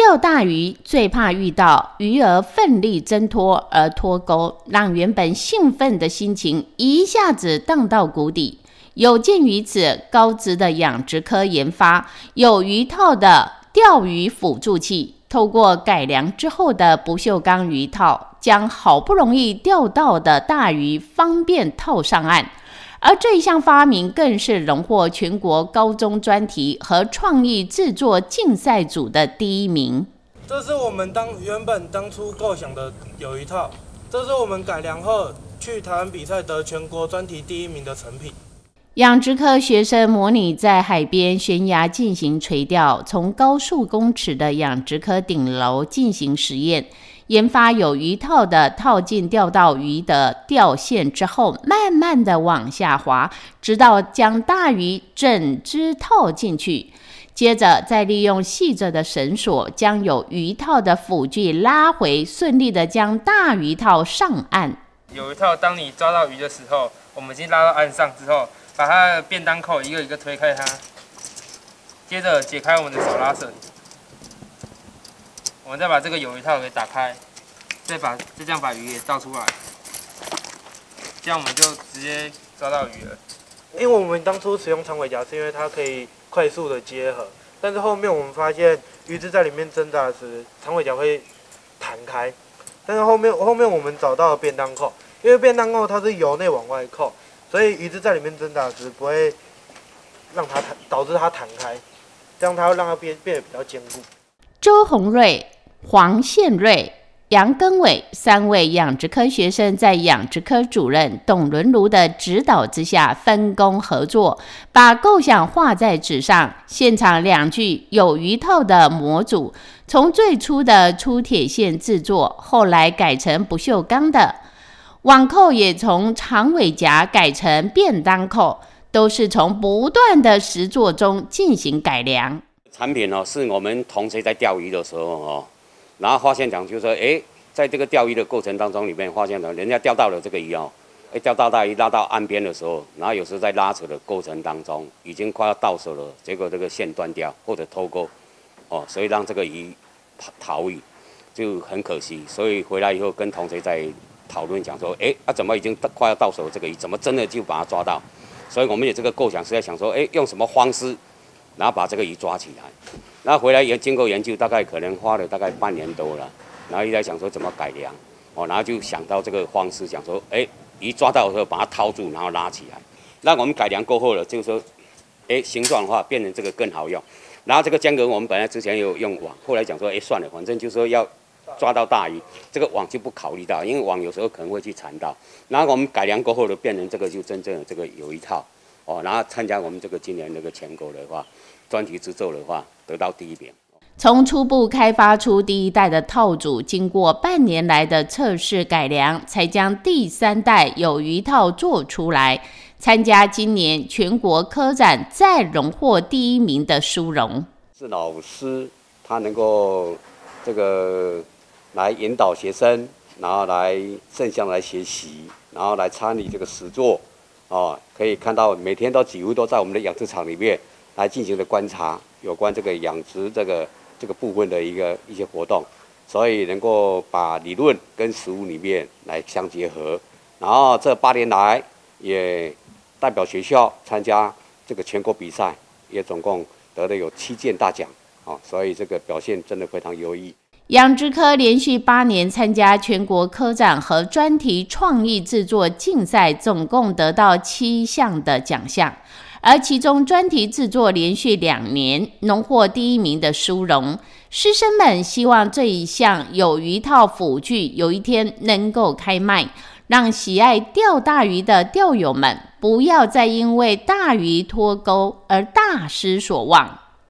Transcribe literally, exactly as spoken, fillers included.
钓大鱼最怕遇到鱼儿奋力挣脱而脱钩，让原本兴奋的心情一下子荡到谷底。有鉴于此，高职的养殖科研发有鱼套的钓鱼辅助器，透过改良之后的不锈钢鱼套，将好不容易钓到的大鱼方便套上岸。而这一项发明更是荣获全国高中专题和创意制作竞赛组的第一名。 这是我们当原本当初构想的有一套，这是我们改良后去台湾比赛得全国专题第一名的成品。 养殖科学生模拟在海边悬崖进行垂钓，从高数公尺的养殖科顶楼进行实验。研发有鱼套的套进钓到鱼的钓线之后，慢慢的往下滑，直到将大鱼整只套进去。接着再利用细着的绳索将有鱼套的辅具拉回，顺利的将大鱼套上岸。 有一套，当你抓到鱼的时候，我们已经拉到岸上之后，把它的便当扣一个一个推开它，接着解开我们的手拉绳。我们再把这个有鱼套给打开，再把就这样把鱼给倒出来，这样我们就直接抓到鱼了。 因为我们当初使用长尾夹是因为它可以快速的结合，但是后面我们发现鱼只在里面挣扎时，长尾夹会弹开。但是后面后面我们找到了便当扣，因为便当扣它是由内往外扣，所以鱼只在里面挣扎时不会让它弹，导致它弹开，这样它会让它变变得比较坚固。 周宏瑞、黄宪瑞、杨根伟三位养殖科学生在养殖科主任董伦如的指导之下，分工合作，把构想画在纸上。现场两具有鱼套的模组，从最初的粗铁线制作，后来改成不锈钢的网扣，也从长尾夹改成便当扣，都是从不断的实作中进行改良。 产品哦，是我们同学在钓鱼的时候哦，然后发现讲就是说，哎，在这个钓鱼的过程当中里面，发现了人家钓到了这个鱼哦，哎，钓到大鱼拉到岸边的时候，然后有时候在拉扯的过程当中，已经快要到手了，结果这个线断掉或者脱钩，哦，所以让这个鱼逃逸，就很可惜。所以回来以后跟同学在讨论讲说，哎，啊怎么已经快要到手了这个鱼，怎么真的就把它抓到？所以我们有这个构想是在想说，哎，用什么方式？然后把这个鱼抓起来，然后回来也经过研究，大概可能花了大概半年多了，然后一直在想说怎么改良，哦，然后就想到这个方式，想说，哎，鱼抓到的时候把它套住，然后拉起来。那我们改良过后了，就是说，哎，形状的话变成这个更好用。然后这个浆格我们本来之前有用网，后来讲说，哎，算了，反正就是说要抓到大鱼，这个网就不考虑到，因为网有时候可能会去缠到。然后我们改良过后的变成这个就真正的这个有一套。哦，然后参加我们这个今年这个全国的话，专题制作的话，得到第一名。 从初步开发出第一代的套组，经过半年来的测试改良，才将第三代有鱼套做出来。参加今年全国科展，再荣获第一名的殊荣。 是老师他能够这个来引导学生，然后来正向来学习，然后来参与这个实作。哦，可以看到每天都几乎都在我们的养殖场里面来进行的观察，有关这个养殖这个这个部分的一个一些活动，所以能够把理论跟实务里面来相结合。然后这八年来也代表学校参加这个全国比赛，也总共得了有七件大奖，哦，所以这个表现真的非常优异。 养殖科连续八年参加全国科展和专题创意制作竞赛，总共得到七项的奖项，而其中专题制作连续两年荣获第一名的殊荣。师生们希望这一项有鱼套辅具有一天能够开卖，让喜爱钓大鱼的钓友们不要再因为大鱼脱钩而大失所望。